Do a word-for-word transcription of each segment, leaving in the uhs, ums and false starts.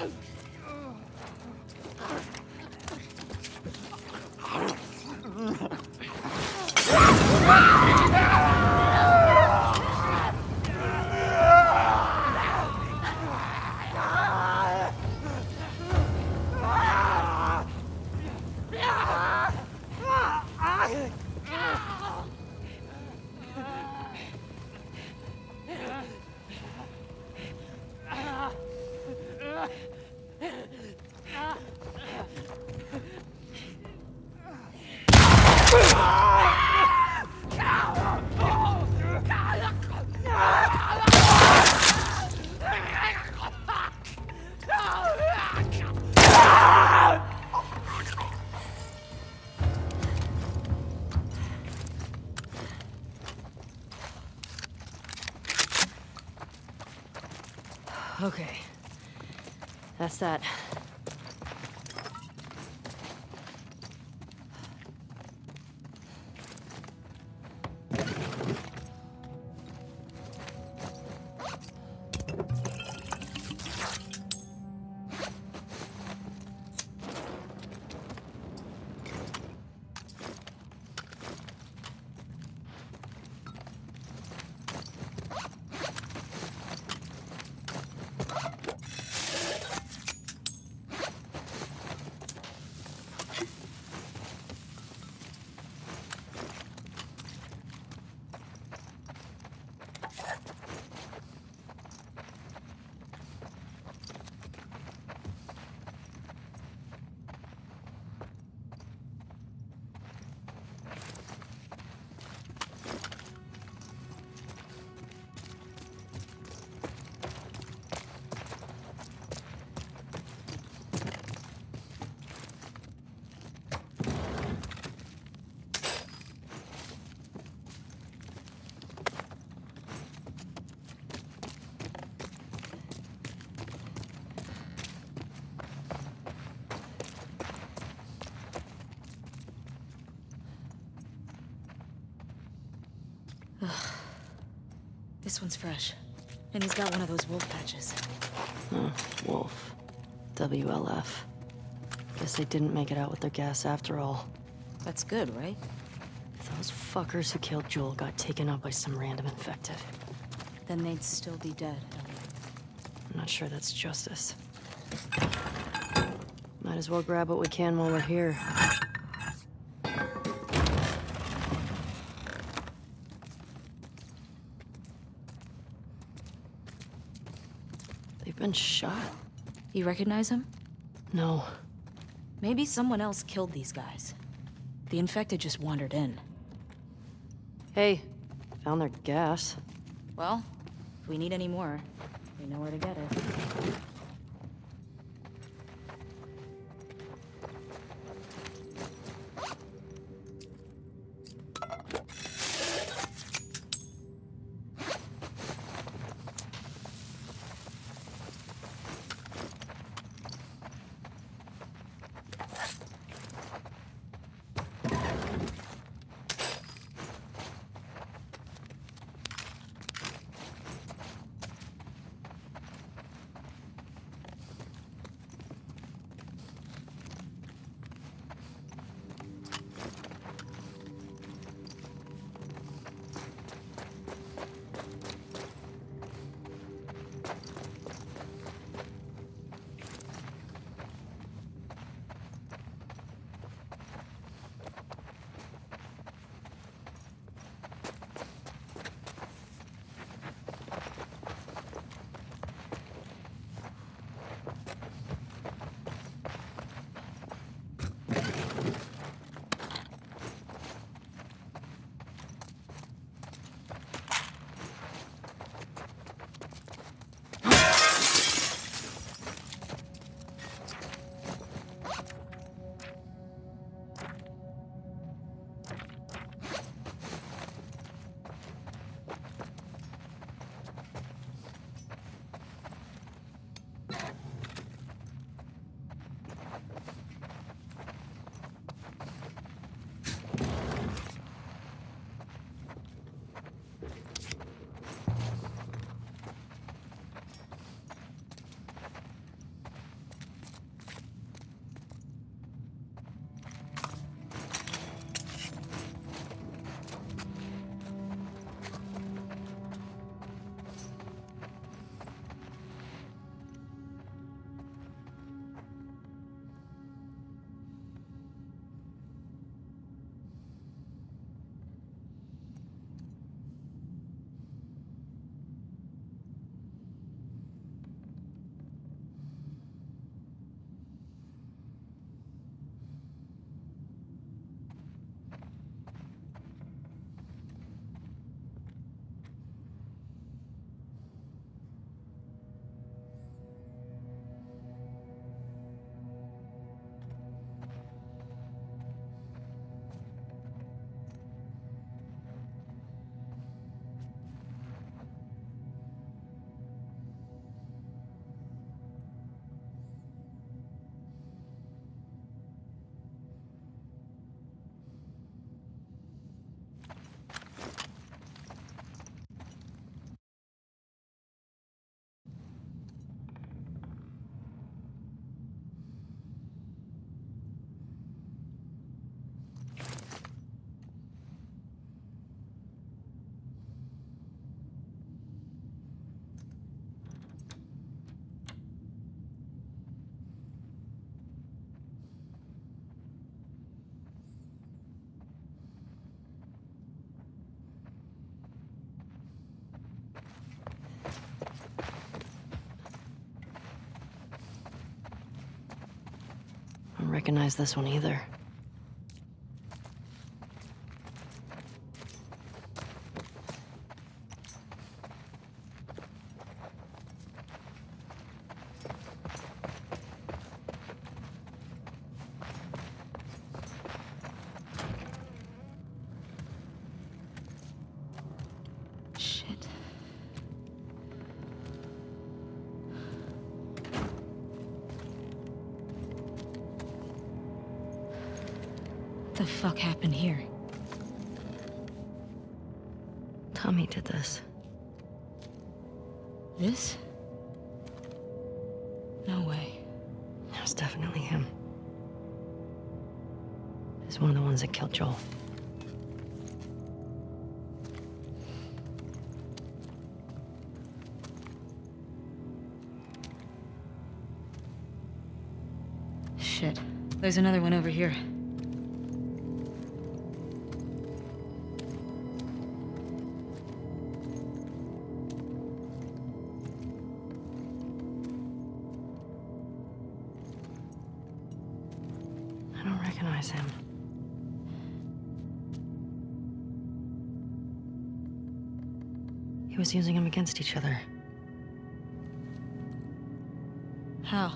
Okay. That's that. Ugh. This one's fresh. And he's got one of those wolf patches. Oh, wolf. W L F. Guess they didn't make it out with their gas after all. That's good, right? If those fuckers who killed Joel got taken out by some random infected, Then they'd still be dead. I'm not sure that's justice. Might as well grab what we can while we're here. They've been shot. You recognize him? No. Maybe someone else killed these guys. The infected just wandered in. Hey, found their gas. Well, if we need any more, we know where to get it. don't recognize this one either. Shit. What the fuck happened here? Tommy did this. This? No way. It was definitely him. He's one of the ones that killed Joel. Shit. There's another one over here. I don't recognize him. He was using them against each other. How?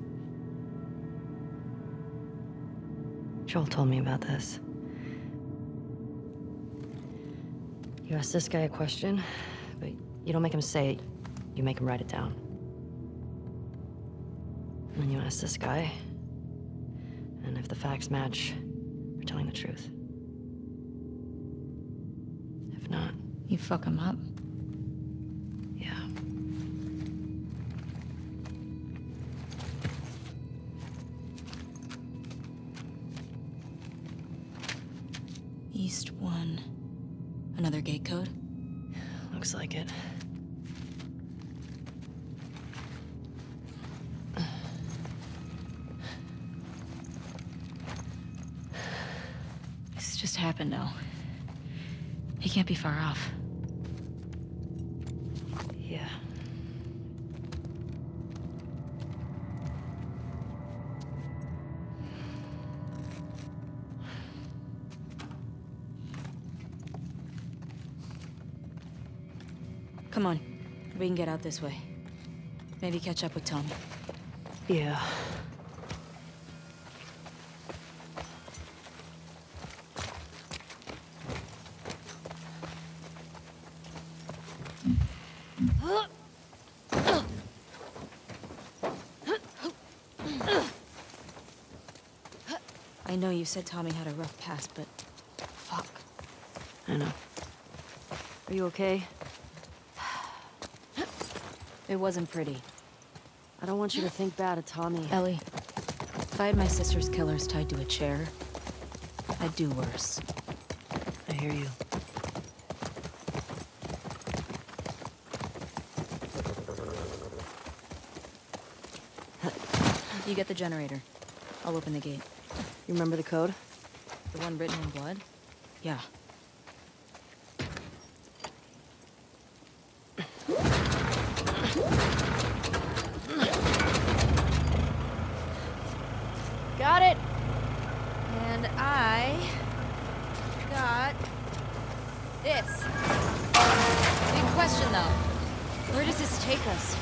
Joel told me about this. You ask this guy a question, but you don't make him say it, you make him write it down. And then you ask this guy, and if the facts match, you're telling the truth. If not, You fuck him up? yeah. East one. Another gate code? Looks like it. This just happened now. He can't be far off. Yeah. Come on. We can get out this way. Maybe catch up with Tommy. Yeah. I know you said Tommy had a rough past, but... fuck. I know. Are you okay? It wasn't pretty. I don't want you to think bad of Tommy. Ellie, if I had my sister's killers tied to a chair, I'd do worse. I hear you. You get the generator. I'll open the gate. You remember the code? The one written in blood? Yeah. Got it. And I got this. Big question, though. Where does this take us?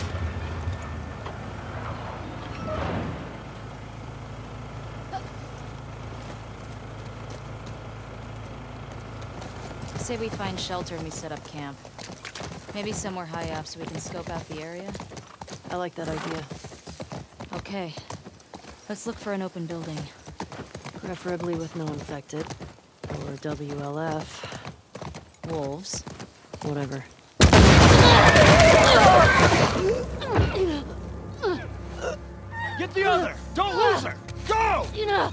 Say we find shelter and we set up camp. Maybe somewhere high up so we can scope out the area. I like that idea. Okay. Let's look for an open building. Preferably with no infected. Or W L F. Wolves. Whatever. Get the other! Don't lose her! Go! You know.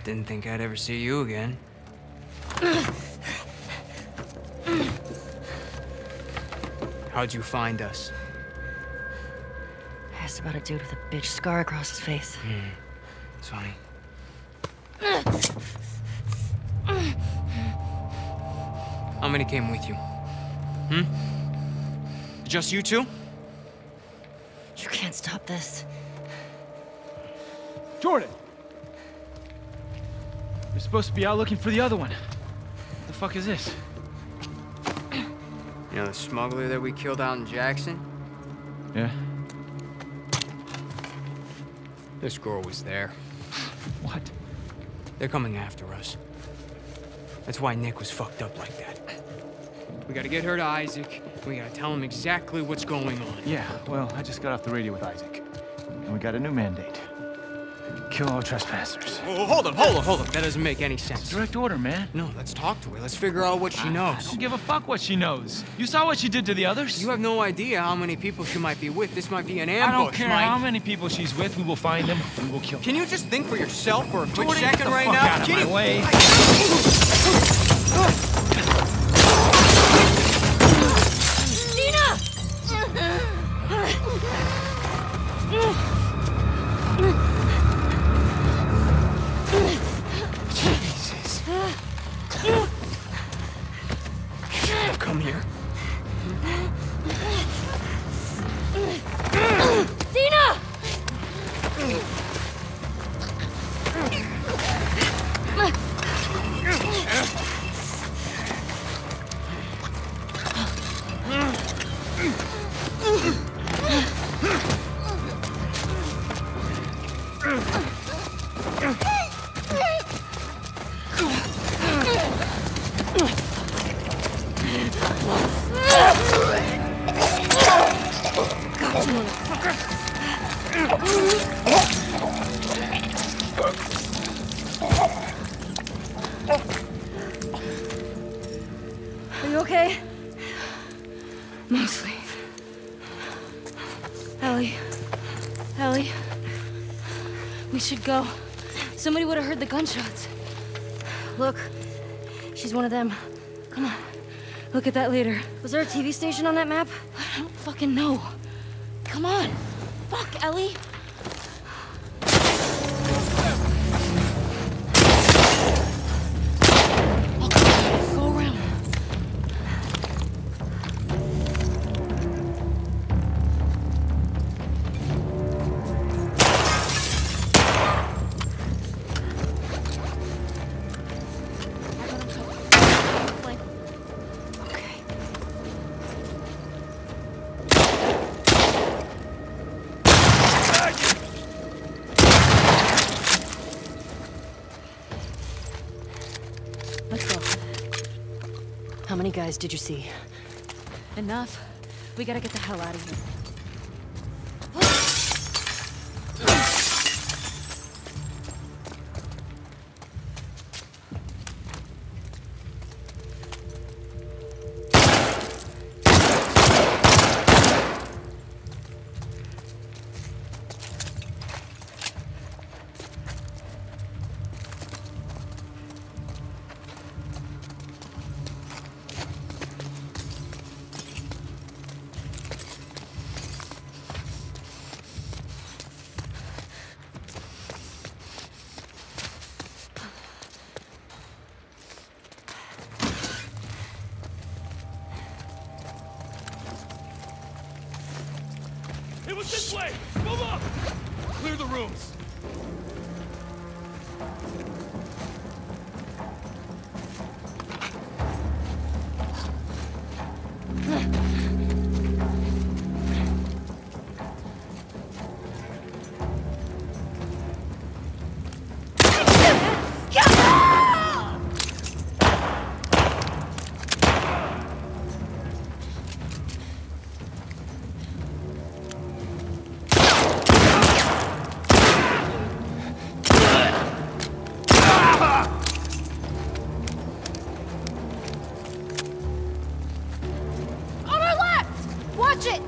Didn't think I'd ever see you again. How'd you find us? I asked about a dude with a bitch scar across his face. Hmm. It's funny. How many came with you? Hmm? Just you two? You can't stop this. Jordan! You're supposed to be out looking for the other one. What the fuck is this? You know the smuggler that we killed out in Jackson? Yeah? This girl was there. What? They're coming after us. That's why Nick was fucked up like that. We gotta get her to Isaac. We gotta tell him exactly what's going on. Yeah, well, I just got off the radio with Isaac. And we got a new mandate. Kill all trespassers. Oh, hold up, hold up, hold up. That doesn't make any sense. Direct order, man. No, let's talk to her. Let's figure out what she knows. I don't give a fuck what she knows. You saw what she did to the others? You have no idea how many people she might be with. This might be an ambush, I don't care Mike. how many people she's with. We will find them and we'll kill them. Can you just think for yourself for a quick Jordan, second get the right fuck now? out of Can my you... way. Jesus. Come here. Dina! Are you okay? Mostly. Ellie. Ellie. We should go. Somebody would have heard the gunshots. Look. She's one of them. Come on. Look at that later. Was there a T V station on that map? I don't fucking know. Come on. Fuck, Ellie. Okay, go around. Let's go. How many guys did you see? Enough. We gotta get the hell out of here. It was this way! Move up! Clear the rooms. On our left! Watch it!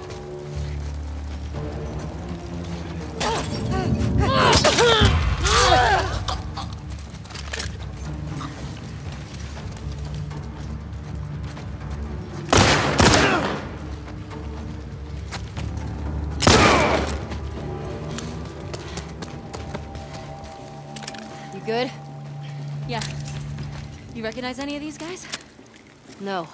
good? Yeah. You recognize any of these guys? No.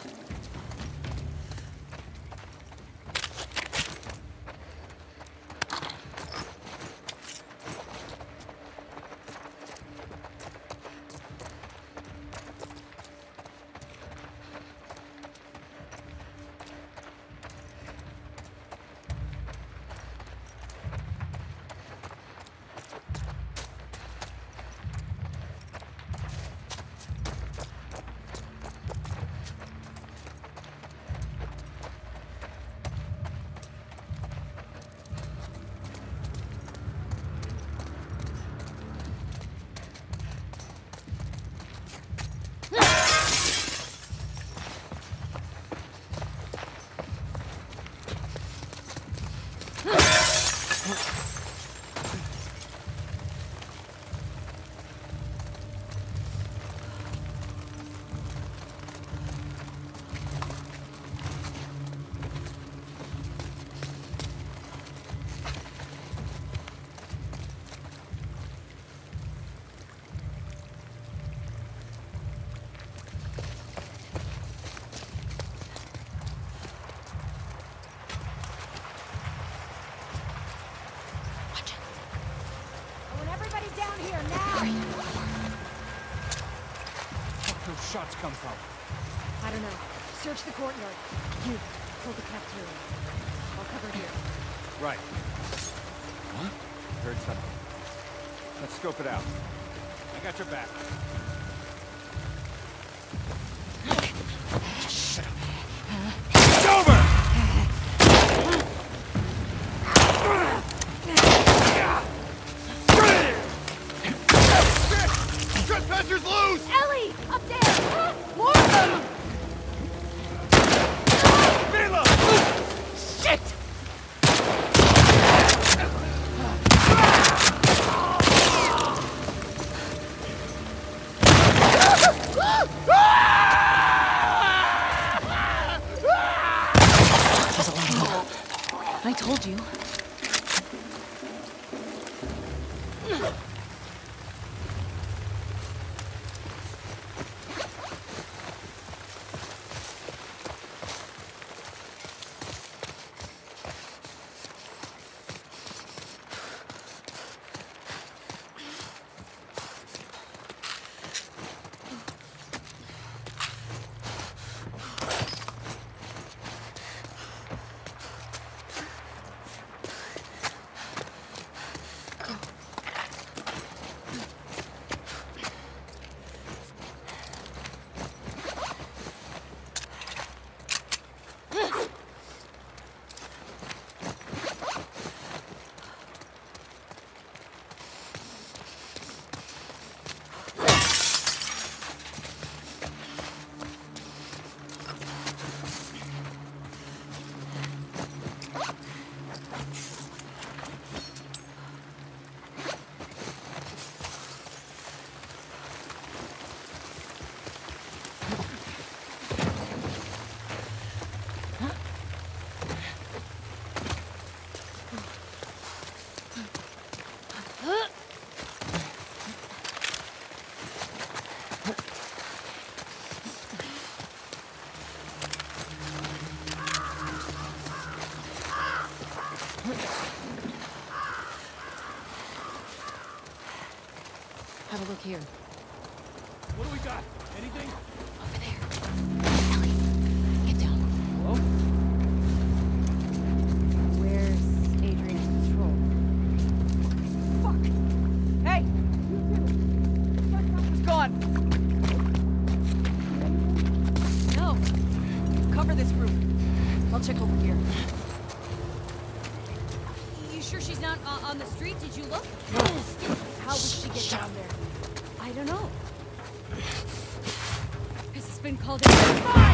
Shots come from? I don't know. Search the courtyard. You, hold the cafeteria. I'll cover here. Right. What? Heard something. Let's scope it out. I got your back. Shut up. It's over! Trespassers loose! Ellie! Up there! More of them! Mila! Shit! I told you. Have a look here. What do we got? Anything? Over there. Ellie, get down. Hello? Where's Adrian's control? Fuck! Hey! Who's gone? No. Cover this room. I'll check over here. You sure she's not uh, on the street? Did you look? How would she get down there? I don't know. Has this been called in?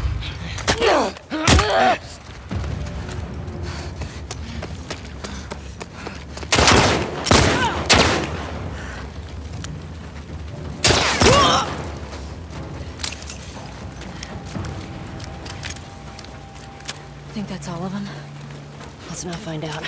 Think that's all of them? Let's not find out.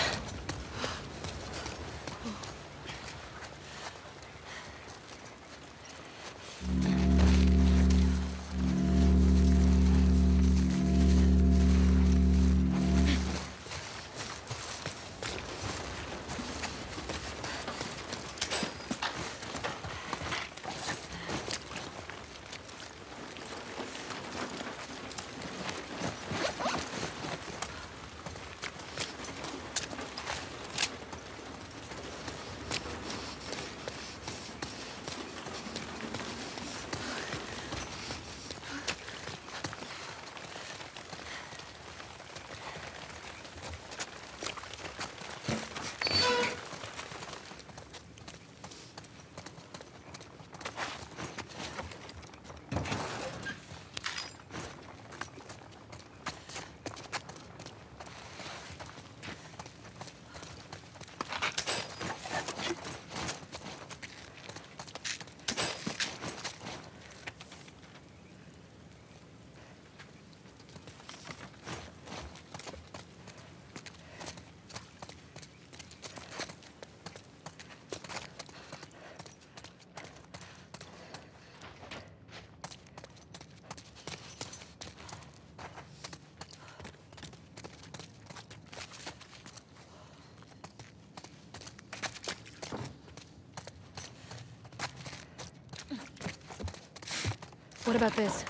What about this?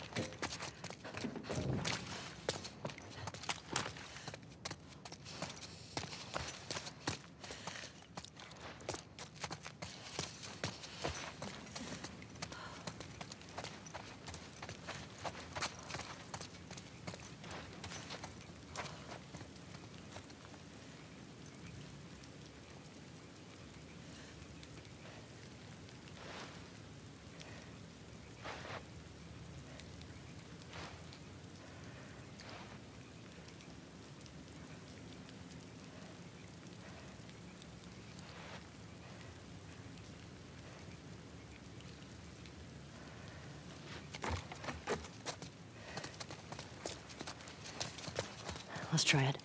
Let's try it.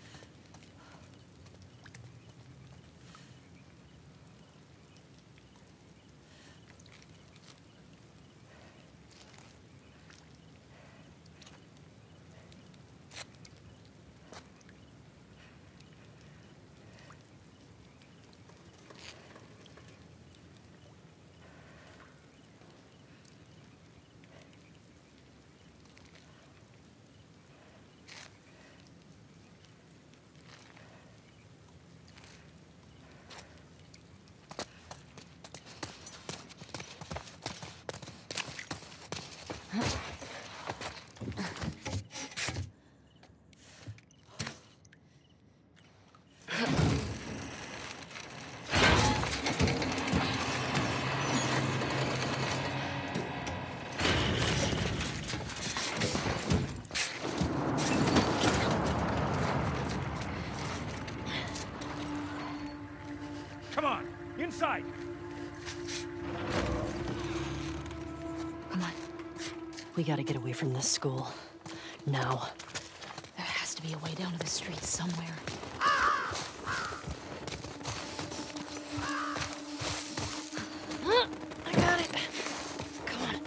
Come on, inside! Come on. We gotta get away from this school. Now. There has to be a way down to the street somewhere. I got it. Come on.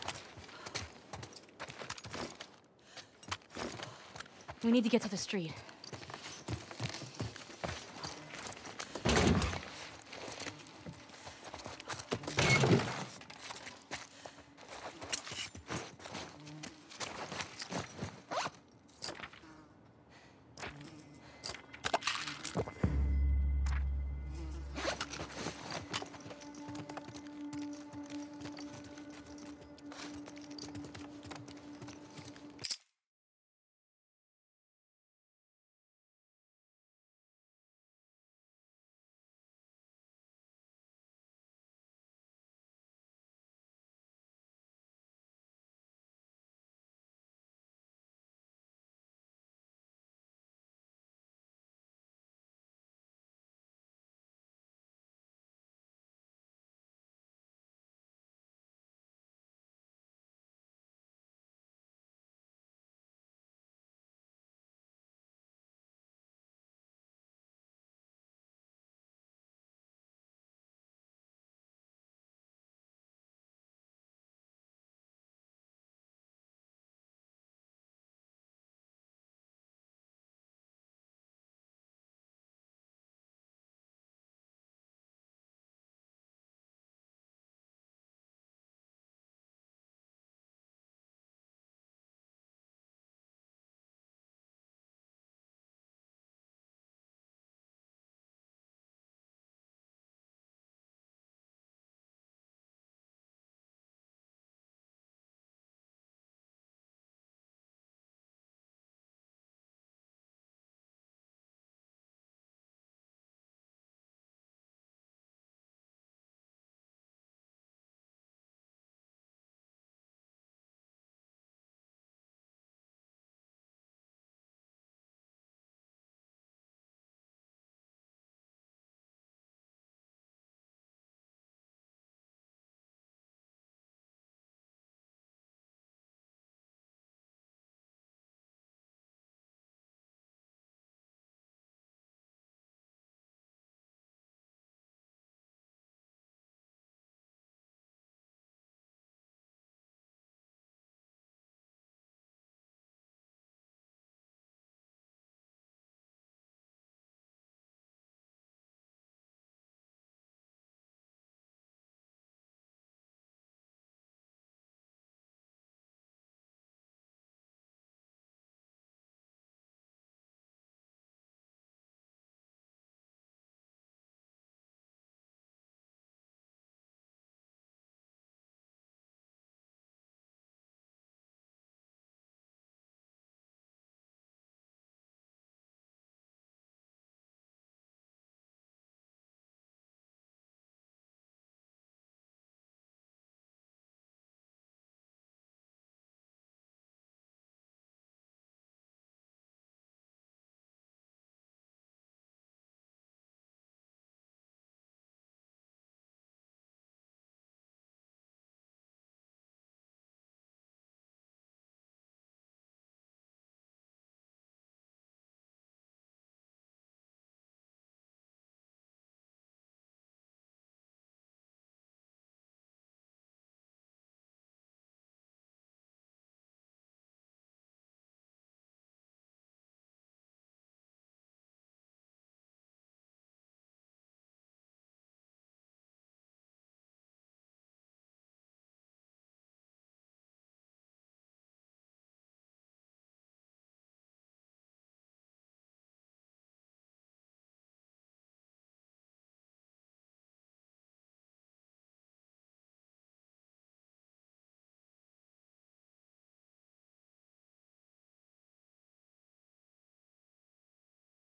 We need to get to the street.